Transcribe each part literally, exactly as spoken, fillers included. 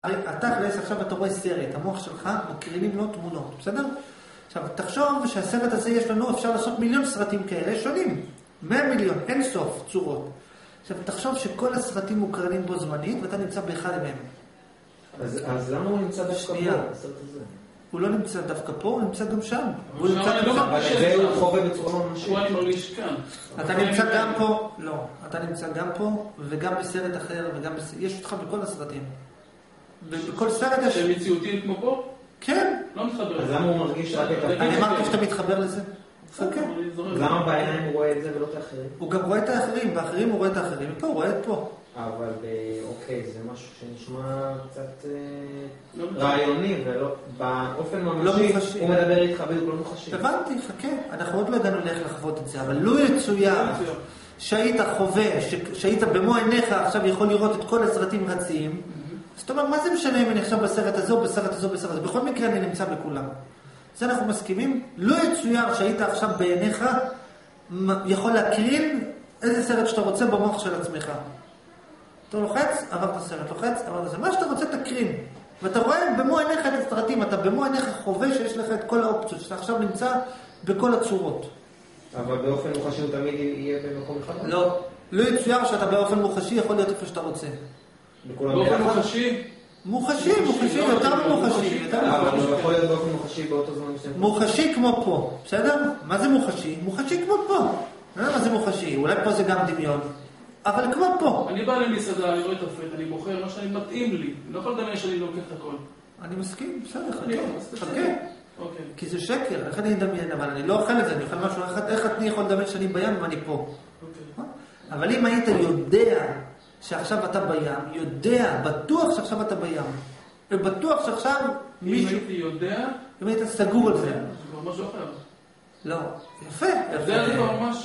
התכלס, עכשיו אתה רואה סרט, המוח שלך מקרינים לו תמונות, בסדר? עכשיו, תחשוב שהסרט הזה יש לנו, אפשר לעשות מיליון סרטים כאלה שונים. מאה מיליון, אין סוף צורות. עכשיו, תחשוב שכל הסרטים מוקרנים בו זמנית, ואתה נמצא באחד מהם. אז, אז למה הוא נמצא דווקא פה, הסרט הזה? הוא לא נמצא דווקא פה, הוא נמצא גם שם. הוא נמצא גם שם. אבל זה הוא חווה בצורה ממשית. הוא אני מרגיש כאן. אתה נמצא גם פה, לא. אתה נמצא גם פה, וגם בסרט אחר, וגם בסרט... יש אותך בכל הסרטים. בכל סרט יש... זה מציאותי כמו פה? כן. לא מתחבר. אז למה הוא מרגיש רק את... אני אמרתי שאתה מתחבר לזה. למה בעיניים הוא רואה את זה ולא את האחרים? הוא גם רואה את האחרים, באחרים הוא רואה את האחרים, ופה הוא רואה את פה. אבל אוקיי, זה משהו שנשמע קצת רעיוני, ובאופן ממשי הוא מדבר איתך בדיוק לא מוחשי. הבנתי, חכה, אנחנו עוד לא ידענו איך לחוות את זה, אבל לא יצויר שהיית חווה, שהיית במו עיניך עכשיו יכול לראות את כל הסרטים רצים, זאת אומרת, מה זה משנה אם אני עכשיו בסרט הזה או בסרט הזה או בסרט הזה? בכל מקרה אני נמצא בכולם. זה אנחנו מסכימים? לא יצויר שהיית עכשיו בעיניך יכול להקרין איזה סרט שאתה רוצה במוח של עצמך. אתה לוחץ, עברת סרט, לוחץ, עברת סרט. מה שאתה רוצה תקרין. ואתה רואה במו עיניך את הסרטים, אתה במו עיניך חווה שיש לך את כל האופציות, שאתה עכשיו נמצא בכל הצורות. אבל באופן מוחשי הוא תמיד יהיה במקום אחד? לא. לא יצויר שאתה באופן מוחשי יכול להיות איפה שאתה רוצה. באופן מוחשי? מוחשי, מוחשי, יותר ממוחשי. אבל הוא יכול להיות באופן מוחשי באותו זמן. מוחשי כמו פה, בסדר? מה זה מוחשי? מוחשי כמו פה. מה זה מוחשי? אולי פה זה גם דמיון. אבל כמו פה. אני בא למסעדה, אני רואה את הפרט, אני בוחר מה שאני מתאים לי. אני לא יכול לדמיין שאני לוקח את הכל. אני מסכים, בסדר, חכה. חכה. כי זה שקר, איך אני אדמיין? אבל אני לא אוכל את זה, אני אוכל משהו אחד. איך אני יכול לדמיין שאני בים ואני פה? אבל אם היית יודע שעכשיו אתה בים, יודע, בטוח שעכשיו אתה בים. ובטוח שעכשיו מישהו... אם הייתי יודע... אם היית סגור על זה. זה כבר משהו אחר. לא, יפה. זה זה כבר ממש...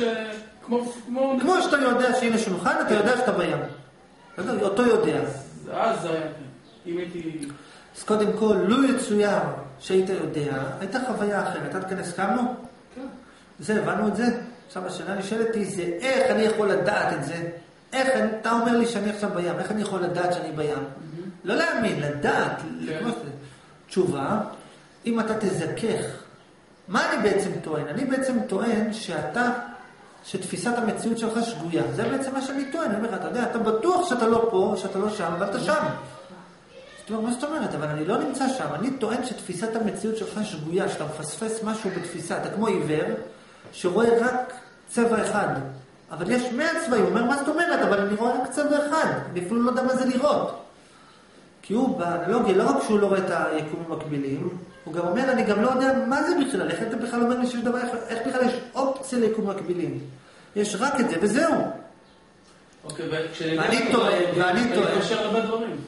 כמו שאתה יודע שהנה שולחן, אתה יודע שאתה בים. אותו יודע. אז זה היה... אם הייתי... אז קודם כל, לא יצויר שהיית יודע, הייתה חוויה אחרת. עד כאן הסכמנו? כן. זה, הבנו את זה? עכשיו השאלה נשאלת היא, זה איך אני יכול לדעת את זה? איך, אתה אומר לי שאני עכשיו בים, איך אני יכול לדעת שאני בים? לא להאמין, לדעת. תשובה, אם אתה תזכך, מה אני בעצם טוען? אני בעצם טוען שאתה, שתפיסת המציאות שלך שגויה. זה בעצם מה שאני טוען. אני אומר לך, אתה יודע, אתה בטוח שאתה לא פה, שאתה לא שם, אבל אתה שם. זאת אומרת, מה זאת אומרת? אבל אני לא נמצא שם. אני טוען שתפיסת המציאות שלך שגויה, שאתה מפספס משהו בתפיסה. אתה כמו עיוור, שרואה רק צבע אחד. אבל יש מאה צבעים. הוא אומר, מה זאת אומרת? אבל אני רואה רק צבע אחד. אני אפילו לא יודע מה זה לראות. כי הוא, באנלוגיה, לא רק שהוא לא רואה את היקומים מקבילים, הוא גם אומר, אני גם לא יודע מה זה בכלל. איך אתה בכלל אומר לי שיש דבר, איך בכלל יש אופציה ליקומים מקבילים? יש רק את זה, וזהו. אוקיי, ואני טוען, ואני טוען. אני קושר הרבה דברים.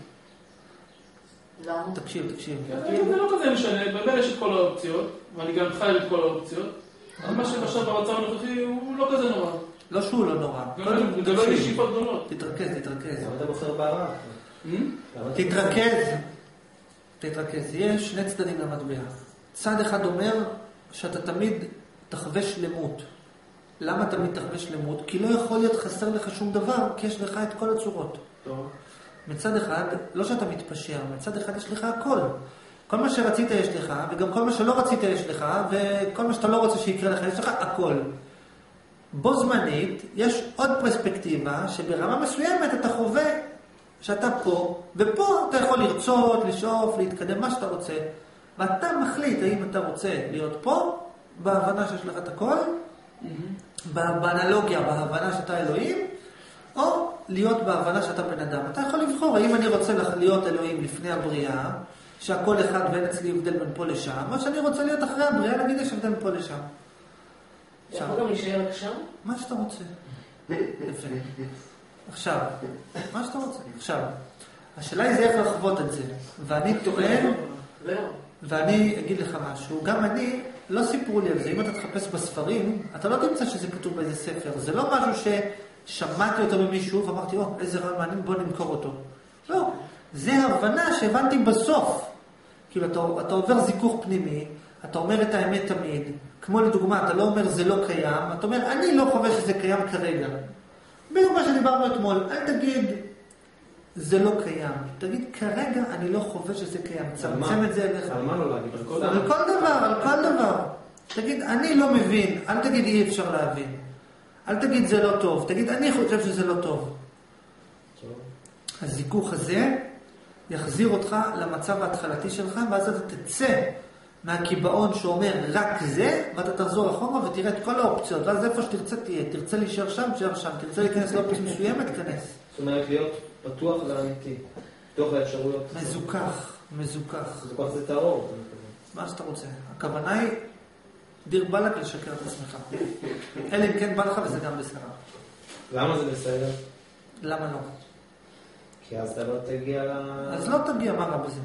תקשיב, תקשיב. זה לא כזה משנה, באמת יש את כל האופציות, ואני גם חי את כל האופציות. מה שעכשיו במצב הנוכחי הוא לא כזה נורא. לא שהוא לא נורא. זה לא יש שאיפות גדולות. תתרכז, תתרכז. אתה בוחר בערב. תתרכז. תתרכז. יש שני צדדים למטבע. צד אחד אומר שאתה תמיד תחווה שלמות. למה תמיד תחווה שלמות? כי לא יכול להיות חסר לך שום דבר, כי יש לך את כל הצורות. טוב. מצד אחד, לא שאתה מתפשר, מצד אחד יש לך הכל. כל מה שרצית יש לך, וגם כל מה שלא רצית יש לך, וכל מה שאתה לא רוצה שיקרה לך, יש לך הכל. בו זמנית, יש עוד פרספקטיבה, שברמה מסוימת אתה חווה שאתה פה, ופה אתה יכול לרצות, לשאוף, להתקדם, מה שאתה רוצה. ואתה מחליט האם אתה רוצה להיות פה, בהבנה שיש לך את הכל, באנלוגיה, בהבנה שאתה אלוהים, או להיות בהבנה שאתה בן אדם. אתה יכול לבחור, האם אני רוצה להיות אלוהים לפני הבריאה, שהכל אחד ואין אצלי הבדל בין פה לשם, או שאני רוצה להיות אחרי הבריאה, נגיד יש הבדל בין פה לשם. יכול גם להישאר רק שם? מה שאתה רוצה. יפה. עכשיו, מה שאתה רוצה. עכשיו, השאלה היא זה איך לחוות את זה. ואני טוען, ואני אגיד לך משהו, גם אני, לא סיפרו לי על זה. אם אתה תחפש בספרים, אתה לא תמצא שזה כתוב באיזה ספר. זה לא משהו ששמעתי אותו ממישהו ואמרתי, או, איזה רעיון מעניין, בוא נמכור אותו. לא. זה הבנה שהבנתי בסוף. כאילו, אתה, אתה עובר זיכוך פנימי, אתה אומר את האמת תמיד. כמו לדוגמה, אתה לא אומר זה לא קיים, אתה אומר, אני לא חווה שזה קיים כרגע. בדיוק מה שדיברנו אתמול, אל תגיד, זה לא קיים. תגיד, כרגע אני לא חווה שזה קיים. צמצם את זה אליך. על מה לא להגיד? על כל דבר, על כל דבר. תגיד, אני לא מבין. אל תגיד, אי אפשר להבין. אל תגיד, זה לא טוב. תגיד, אני חושב שזה לא טוב. הזיכוך הזה יחזיר אותך למצב ההתחלתי שלך, ואז אתה תצא מהקיבעון שאומר רק זה, ואתה תחזור אחורה ותראה את כל האופציות, ואז איפה שתרצה תהיה, תרצה להישאר שם, תשאר שם, תרצה להיכנס לאופציה מסוימת, תיכנס. זאת אומרת, להיות פתוח לאמיתי, פתוח לאפשרויות. מזוכח, מזוכח. מזוכח זה טהור. מה שאתה רוצה. הכוונה היא, דיר בלק לשקר את עצמך. אלא אם כן בא לך וזה גם בסדר. למה זה בסדר? למה לא? כי אז אתה לא תגיע ל... אז לא תגיע, מה רע בזה?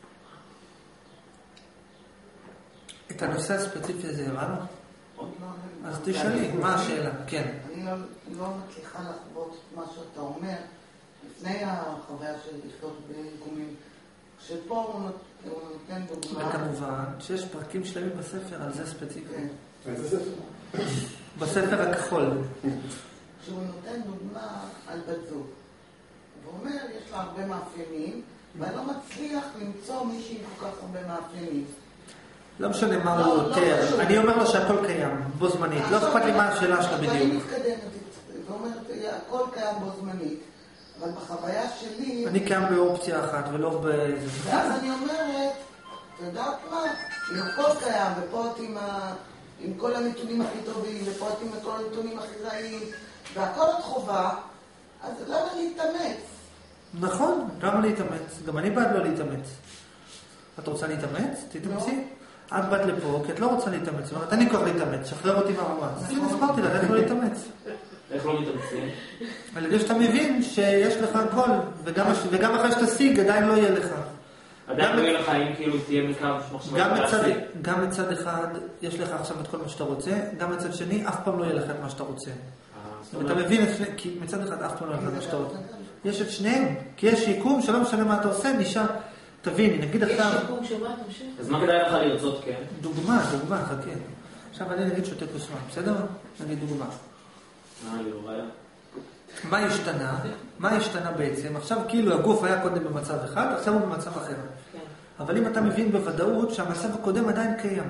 את הנושא הספציפי הזה הבנו? אז תשאלי, מה השאלה? כן. אני לא מצליחה לחוות את מה שאתה אומר לפני החוויה של לחיות בארגונים, שפה הוא נותן דוגמה. וכמובן שיש פרקים שלמים בספר על זה ספציפי. איזה ספר? בספר הכחול. שהוא נותן דוגמה על בת זוג. הוא אומר, יש לה הרבה מאפיינים, ואני לא מצליח למצוא מישהי עם כל כך הרבה מאפיינים. לא משנה מה הוא יותר, אני אומר לו שהכל קיים, בו זמנית, לא אכפת לי מה השאלה שלך בדיוק. אני מתקדמת, ואומרת, הכל קיים בו זמנית, אבל בחוויה שלי... אני קיים באופציה אחת ולא באיזה... ואז אני אומרת, אתה יודעת מה? אם הכל קיים, ופה את עם כל הנתונים הכי טובים, ופה את עם כל הנתונים הכי רעים, והכל את חובה, אז למה להתאמץ? נכון, למה להתאמץ? גם אני בעד לא להתאמץ. את רוצה להתאמץ? תתאמצי. את באת לפה, כי את לא רוצה להתאמץ. זאת אומרת, אני כוח להתאמץ, שחרר אותי מהמאמץ. אז הסברתי לך, איך לא להתאמץ. איך לא מתאמצים? על ידי שאתה מבין שיש לך הכל, וגם אחרי שתשיג עדיין לא יהיה לך. עדיין לא יהיה לך אם כאילו תהיה מקו מחשבה להשיג. גם מצד אחד יש לך עכשיו את כל מה שאתה רוצה, גם מצד שני אף פעם לא יהיה לך את מה שאתה רוצה. אתה מבין, כי מצד אחד אף פעם לא יהיה לך את מה שאתה רוצה. יש את שניהם, כי יש שיקום שלא משנה מה אתה עושה, נשאר... תביני, נגיד עכשיו... יש שיקום שמה, תמשיך. אז מה כדאי לך לרצות, כן? דוגמה, דוגמה, חכה. עכשיו אני נגיד שותה כוס מים, בסדר? נגיד דוגמה. אה, לי לא ראיה. מה השתנה? מה השתנה בעצם? עכשיו כאילו הגוף היה קודם במצב אחד, עכשיו הוא במצב אחר. כן. אבל אם אתה מבין בוודאות שהמצב הקודם עדיין קיים.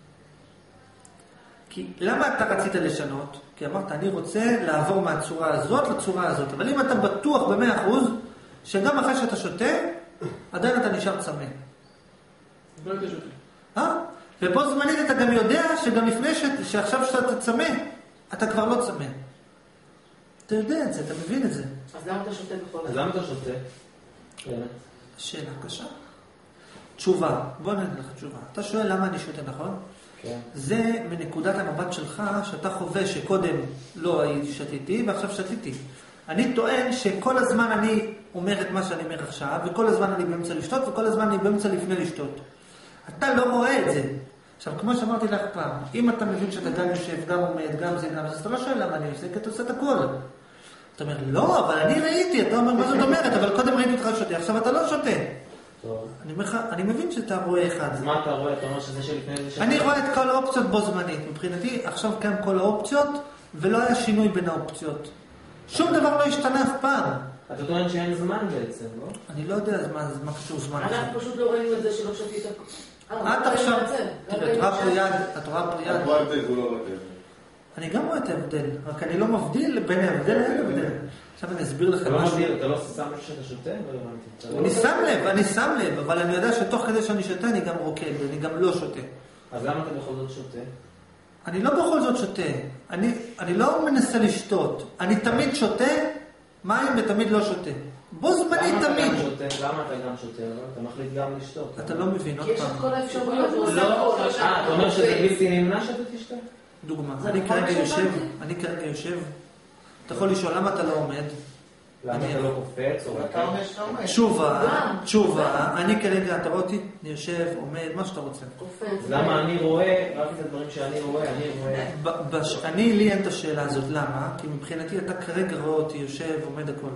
כי למה אתה רצית לשנות? כי אמרת, אני רוצה לעבור מהצורה הזאת לצורה הזאת. אבל אם אתה בטוח במאה אחוז, שגם אחרי שאתה שותה, עדיין אתה נשאר צמא. לא היית שותה. אה? ופה זמנית אתה גם יודע שגם לפני ש... שעכשיו שאתה צמא, אתה כבר לא צמא. אתה יודע את זה, אתה מבין את זה. אז למה אתה שותה בכל אז למה אתה שותה? באמת. שאלה קשה. תשובה. בוא נגיד לך תשובה. אתה שואל למה אני שותה, נכון? כן. זה מנקודת המבט שלך, שאתה חווה שקודם לא הייתי שתיתי, ועכשיו שתיתי. אני טוען שכל הזמן אני אומר את מה שאני אומר עכשיו, וכל הזמן אני באמצע לשתות, וכל הזמן אני באמצע לפני לשתות. אתה לא רואה את זה. עכשיו, כמו שאמרתי לך פעם, אם אתה מבין שאתה גם יושב, גם עומד, גם זה, גם זה, אז אתה לא שואל למה אני עושה, כי אתה עושה את הכל. אתה אומר, לא, אבל אני ראיתי, אתה אומר, מה זאת אומרת? אבל קודם ראיתי אותך שותה, עכשיו אתה לא שותה. טוב. אני אומר לך, אני מבין שאתה רואה אחד. אז מה אתה רואה? אתה אומר שזה שלפני זה... אני רואה את כל האופציות בו זמנית. מבחינתי, עכשיו קיים כל האופציות, ולא היה שינוי בין האופציות. שום דבר לא השתנה אף פעם. אתה טוען שאין זמן בעצם, לא? אני לא יודע מה קשור זמן. אנחנו פשוט לא ראינו את זה שלא שתית. את עכשיו, תראה, את רואה פה יד, את רואה פה יד. את רואה הבדל, הוא לא רואה הבדל. אני גם רואה את ההבדל, רק אני לא מבדיל בין ההבדל אין הבדל. עכשיו אני אסביר לכם משהו. אתה לא שם לב שאתה שותה? אני שם לב, אני שם לב, אבל אני יודע שתוך כדי שאני שותה אני גם רוקד, ואני גם לא שותה. אז למה אתה בכל זאת שותה? אני לא בכל זאת שותה. אני, אני לא מנסה לשתות. אני תמיד שותה מים ותמיד לא שותה. בו זמני תמיד. למה אתה גם שותה? אתה מחליט גם לשתות. אתה לא מבין, עוד כי יש את פעם. כל האפשרויות. לא, אה, אתה אומר שזה בלתי נמנע שאתה תשתה? דוגמה, אני כרגע יושב, אני כרגע יושב, אתה יכול לשאול למה אתה לא עומד? למה אתה לא קופץ? אתה אומר שאתה עומד. תשובה, תשובה, אני כרגע, אתה רואה אותי? אני יושב, עומד, מה שאתה רוצה. קופץ. למה אני רואה, רק את הדברים שאני רואה, אני רואה. בש- אני, לי אין את השאלה הזאת, למה? כי מבחינתי אתה כרגע רואה אותי, יושב, עומד הכל.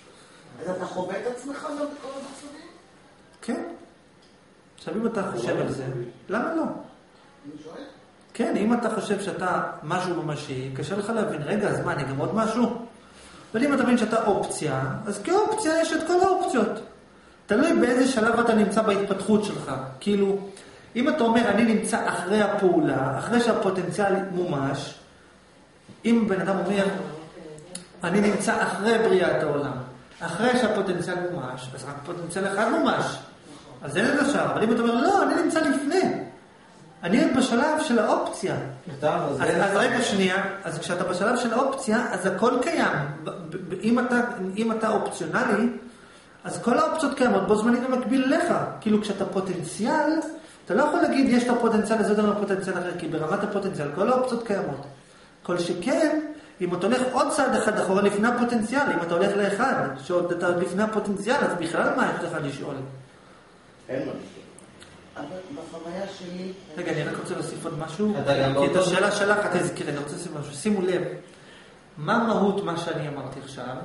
אז אתה חווה את עצמך גם בכל המצבים? כן. עכשיו אם אתה חושב על זה, למה לא? אני שואל. כן, אם אתה חושב שאתה משהו ממשי, קשה לך להבין, רגע, אז מה, אני גם עוד משהו? אבל אם אתה מבין שאתה אופציה, אז כאופציה יש את כל האופציות. תלוי באיזה שלב אתה נמצא בהתפתחות שלך. כאילו, אם אתה אומר, אני נמצא אחרי הפעולה, אחרי שהפוטנציאל מומש, אם בן אדם אומר, אני נמצא אחרי בריאת העולם, אחרי שהפוטנציאל מומש, אז רק פוטנציאל אחד מומש. אז אין את השאר. אבל אם אתה אומר, לא, אני נמצא לפני. אני עוד בשלב של האופציה. אז, אז רגע שנייה, אז כשאתה בשלב של האופציה, אז הכל קיים. אם אתה, אם אתה אופציונלי, אז כל האופציות קיימות בו זמנית במקביל לך. כאילו כשאתה פוטנציאל, אתה לא יכול להגיד, יש את הפוטנציאל הזה, זה לא פוטנציאל אחר, כי ברמת הפוטנציאל, כל האופציות קיימות. כל שכן, אם אתה הולך עוד צעד אחד אחורה לפני הפוטנציאל, אם אתה הולך לאחד, שעוד אתה לפני הפוטנציאל, אז בכלל מה יש לך לשאול? אין מה לשאול. אבל בחוויה שלי... רגע, אני רק רוצה להוסיף עוד משהו. כי את השאלה שלך, אתה תזכיר, אני רוצה להוסיף משהו. שימו לב, מה מהות מה שאני אמרתי עכשיו?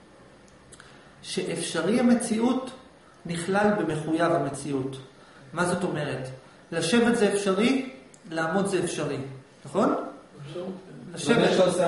שאפשרי המציאות נכלל במחויב המציאות. מה זאת אומרת? לשבת זה אפשרי, לעמוד זה אפשרי. נכון? לשבת,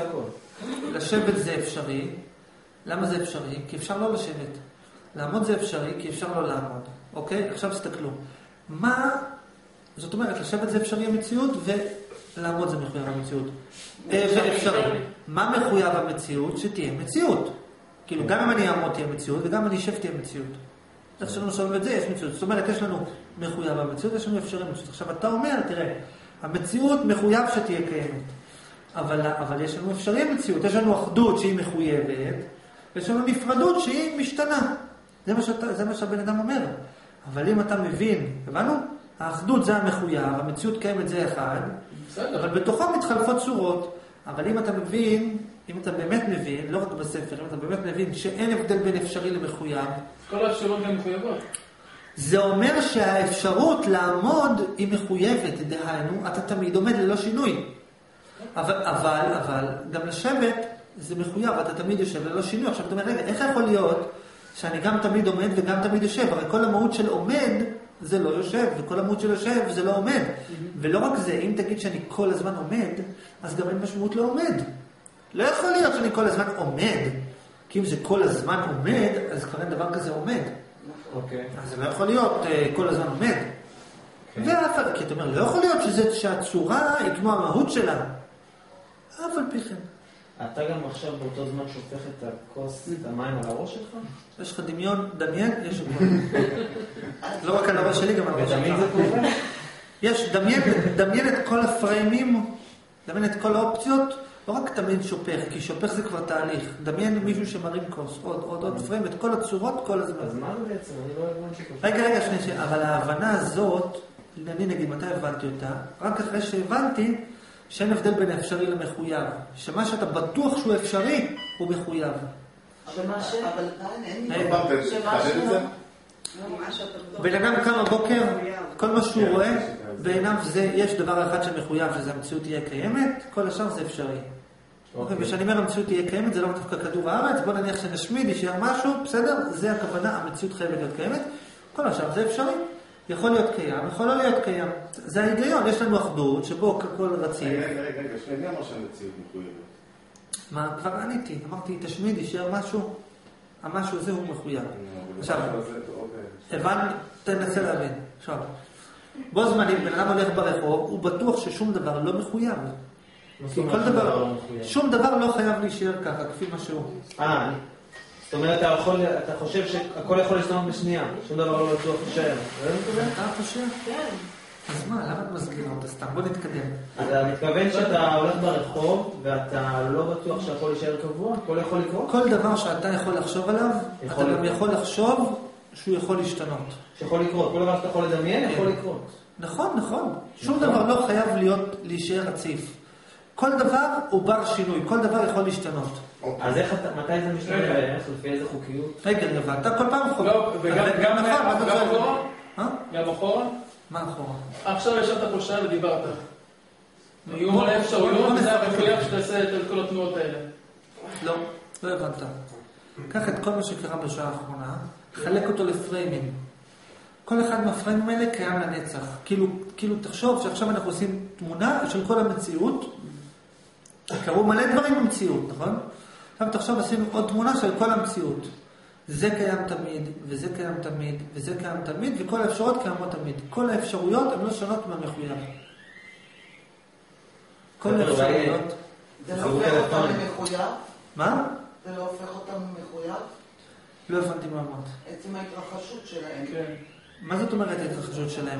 לשבת זה אפשרי. למה זה אפשרי? כי אפשר לא לשבת. לעמוד זה אפשרי, כי אפשר לא לעמוד. אוקיי? עכשיו תסתכלו. מה, זאת אומרת, לשבת זה אפשרי המציאות, ולעמוד זה מחויב המציאות. ואפשרי. מה מחויב המציאות? שתהיה מציאות. כאילו, גם אם אני אעמוד תהיה מציאות, וגם אם אני אשב תהיה מציאות. איך שלנו שומעים את זה, יש מציאות. זאת אומרת, יש לנו מחויב המציאות, יש לנו אפשרי מציאות. עכשיו, אתה אומר, תראה, המציאות מחויב שתהיה קיימת. אבל, אבל יש לנו אפשרי המציאות. יש לנו אחדות שהיא מחויבת, ויש לנו נפרדות שהיא משתנה. זה מה, שאתה, זה מה שהבן אדם אומר. אבל אם אתה מבין, הבנו? האחדות זה המחויב, המציאות קיימת זה אחד, בסדר. אבל בתוכה מתחלפות צורות. אבל אם אתה מבין, אם אתה באמת מבין, לא רק בספר, אם אתה באמת מבין שאין הבדל בין אפשרי למחויב, כל האפשרות גם מחויבות. זה אומר שהאפשרות לעמוד היא מחויבת, דהיינו, אתה תמיד עומד ללא שינוי. אבל, אבל, אבל, גם לשבת זה מחויב, אתה תמיד יושב ללא שינוי. עכשיו אתה אומר, רגע, איך יכול להיות שאני גם תמיד עומד וגם תמיד יושב? הרי כל המהות של עומד זה לא יושב, וכל המהות של יושב זה לא עומד. ולא רק זה, אם תגיד שאני כל הזמן עומד, אז גם אין משמעות לא עומד. לא יכול להיות שאני כל הזמן עומד, כי אם זה כל הזמן עומד, אז כבר אין דבר כזה עומד. אוקיי. אז זה לא יכול להיות כל הזמן עומד. ואף אחד, כי אתה אומר, לא יכול להיות שזה, שהצורה היא כמו המהות שלה. אף על פי כן. אתה גם עכשיו באותו זמן שופך את הכוס, את המים על הראש שלך? יש לך דמיון, דמיין, יש הכל. לא רק על הראש שלי, גם על הראש שלך. ותמיד זה קורה? יש, דמיין, דמיין את כל הפריימים, דמיין את כל האופציות, לא רק תמיד שופך, כי שופך זה כבר תהליך. דמיין מישהו שמרים כוס, עוד, עוד, עוד פריים, את כל הצורות, כל הזמן. אז מה זה בעצם? אני לא הבנתי שופך. רגע, רגע, שני, שני, אבל ההבנה הזאת, אני נגיד, מתי הבנתי אותה? רק אחרי שהבנתי שאין הבדל בין האפשרי למחויב. שמה שאתה בטוח שהוא אפשרי, הוא מחויב. שמה ש... אבל עדיין אין לי... פעם תחדד את זה? בן אדם קם בבוקר, כל מה שהוא רואה, בעיניו זה, יש דבר אחד שמחויב, שזה המציאות תהיה קיימת, כל השאר זה אפשרי. ושאני אומר המציאות תהיה קיימת, זה לא דווקא כדור הארץ, בוא נניח שנשמיד, יישאר משהו, בסדר? זה הכוונה, המציאות חייבת להיות קיימת, כל השאר זה אפשרי. יכול להיות קיים, יכול לא להיות קיים. זה ההיגיון, יש לנו אחדות, שבו כל רציף. רגע, רגע, רגע, שני אמר שהמציאות מחויבת. מה, כבר עניתי, אמרתי, תשמיד, יישאר משהו, המשהו הזה הוא מחויב. עכשיו, הבן, תנסה להבין. עכשיו, בו זמנים, בן אדם הולך ברחוב, הוא בטוח ששום דבר לא מחויב. כי כל דבר, שום דבר לא חייב להישאר ככה, כפי מה שהוא. אה, זאת אומרת, אתה חושב שהכל יכול להשתנות בשנייה, שום דבר לא בטוח להישאר. אתה חושב? כן. אז מה, למה את מסגירה אותה סתם? בוא נתקדם. אתה מתכוון שאתה הולך ברחוב, ואתה לא בטוח שהכל יישאר קבוע? הכל יכול לקרות? כל דבר שאתה יכול לחשוב עליו, אתה גם יכול לחשוב שהוא יכול להשתנות. שיכול לקרות. כל דבר שאתה יכול לדמיין יכול לקרות. נכון, נכון. שום דבר לא חייב להיות, להישאר רציף. כל דבר הוא בר שינוי, כל דבר יכול להשתנות. אז איך אתה, מתי זה משתנה בערך? לפי איזה חוקיות? רגע, ואתה כל פעם חושב. לא, וגם אחורה? גם אחורה? מה אחורה? עכשיו ישבת פה שעה ודיברת. יהיו מלא אפשרויות, וזה המחויב שתעשה את כל התנועות האלה. לא, לא הבנת. קח את כל מה שקרה בשעה האחרונה, חלק אותו לפריימים. כל אחד מהפריימים האלה קיים לנצח. כאילו, כאילו תחשוב שעכשיו אנחנו עושים תמונה של כל המציאות. קרו מלא דברים במציאות, נכון? עכשיו תחשוב, עשינו עוד תמונה של כל המציאות. זה קיים תמיד, וזה קיים תמיד, וזה קיים תמיד, וכל האפשרויות קיימות תמיד. כל האפשרויות הן לא שונות מהמחויב. כל האפשרויות... זה לא הופך אותם למחויב? מה? זה לא הופך אותם למחויב? לא הבנתי מה אמרת. עצם ההתרחשות שלהם. כן. מה זאת אומרת ההתרחשות שלהם?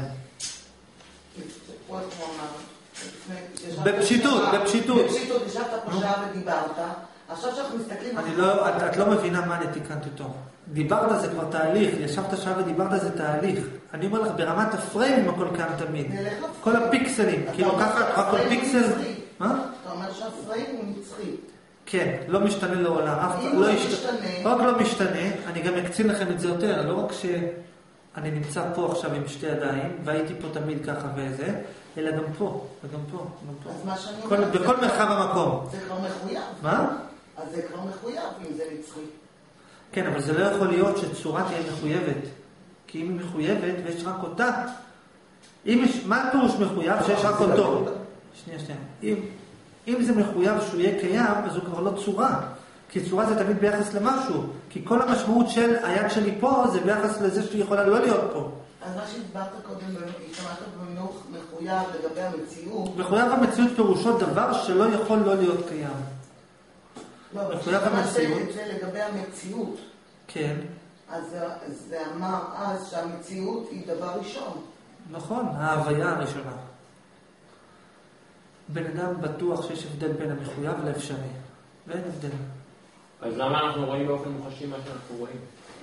בפשיטות, בפשיטות. בפשיטות, ישבת פה שעה ודיברת. עכשיו שאנחנו מסתכלים... אני לא, את, את לא מבינה מה אני תיקנתי אותו. דיברת זה כבר תהליך, ישבת שעה ודיברת זה תהליך. אני אומר לך, ברמת הפריים הכל קיים תמיד. כל הפיקסלים, כאילו ככה, רק כל פיקסל... מה? אתה אומר שהפריים הוא נצחי. כן, לא משתנה לעולם. אם לא משתנה... רק לא משתנה, אני גם אקצין לכם את זה יותר, לא רק שאני נמצא פה עכשיו עם שתי ידיים, והייתי פה תמיד ככה וזה, אלא גם פה, וגם פה, גם פה. אז מה שאני כל, אומר... בכל מרחב המקום. זה כבר מחויב. מה? אז זה כבר מחויב אם זה נצחי. כן, אבל זה לא יכול להיות שצורה תהיה מחויבת. כי אם היא מחויבת ויש רק אותה, אם יש, מה הפירוש מחויב? שיש רק אותו. שנייה, שנייה. אם, אם זה מחויב שהוא יהיה קיים, אז הוא כבר לא צורה. כי צורה זה תמיד ביחס למשהו. כי כל המשמעות של היד שלי פה, זה ביחס לזה שהיא יכולה לא להיות פה. אז מה שהסברת קודם, השתמשת במינוח מחויב לגבי המציאות. מחויב המציאות פירושו דבר שלא יכול לא להיות קיים. לא, מחויב המציאות. את זה לגבי המציאות. כן. אז זה אמר אז שהמציאות היא דבר ראשון. נכון, ההוויה הראשונה. בן אדם בטוח שיש הבדל בין המחויב לאפשרי. ואין הבדל. אז למה אנחנו רואים באופן מוחשי מה שאנחנו רואים?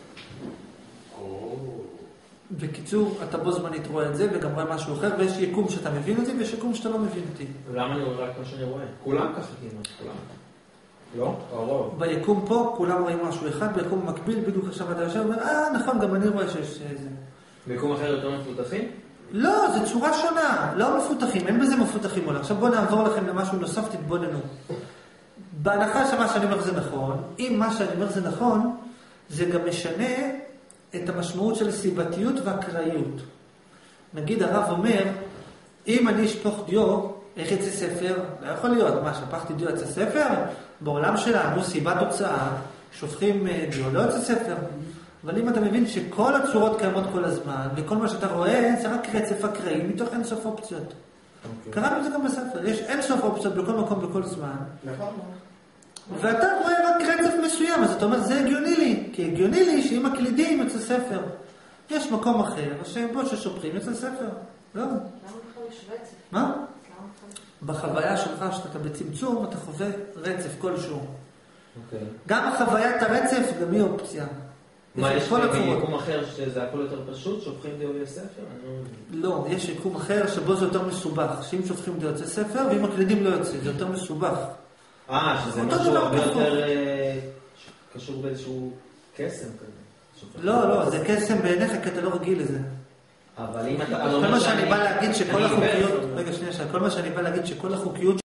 בקיצור, אתה בו זמנית רואה את זה וגם רואה משהו אחר, ויש יקום שאתה מבין אותי ויש יקום שאתה לא מבין אותי. למה אני רואה רק מה שאני רואה? כולם ככה כמעט, כולם. לא? הרוב. ביקום פה כולם רואים משהו אחד, ביקום מקביל, בדיוק עכשיו אתה יושב ואומר, אה נכון, גם אני רואה שיש זה. ביקום אחר יותר מפותחים? לא, זו צורה שונה, לא מפותחים, אין בזה מפותחים עולה. עכשיו בואו נעבור לכם למשהו נוסף, תתבוננו. בהנחה שמה שאני אומר זה נכון, אם מה שאני אומר זה נכון, זה גם משנה את המשמעות של סיבתיות והקראיות. נגיד הרב אומר, אם אני אשפוך דיו, איך יצא ספר? לא יכול להיות, מה, שפכתי דיו יצא ספר? בעולם שלנו סיבה תוצאה, שופכים דיו, לא יצא ספר. אבל אם אתה מבין שכל הצורות קיימות כל הזמן, וכל מה שאתה רואה זה רק רצף אקראי, מתוך אין סוף אופציות. Okay. קראנו את זה גם בספר, יש אין סוף אופציות בכל מקום, בכל זמן. נכון. ואתה רואה רק רצף מסוים, אז אתה אומר, זה הגיוני לי, כי הגיוני לי שעם הקלידים יוצא ספר. יש מקום אחר, שבו ששופכים יוצא ספר. לא. למה בכלל יש רצף? מה? בחוויה שלך, שאתה בצמצום, אתה חווה רצף כלשהו. אוקיי. גם החוויית הרצף, גם היא אופציה. מה, יש יקום אחר שזה הכל יותר פשוט? שופכים דיו יוצא ספר? לא, יש יקום אחר שבו זה יותר מסובך. שאם שופכים דיו יוצא ספר, ואם הקלידים לא יוצא, זה יותר מסובך. אה, שזה משהו הרבה יותר קשור באיזשהו קסם כזה. לא, לא, זה קסם בעיניך, כי אתה לא רגיל לזה. אבל אם אתה... כל מה שאני בא להגיד שכל החוקיות... רגע, שנייה, כל מה שאני בא להגיד שכל החוקיות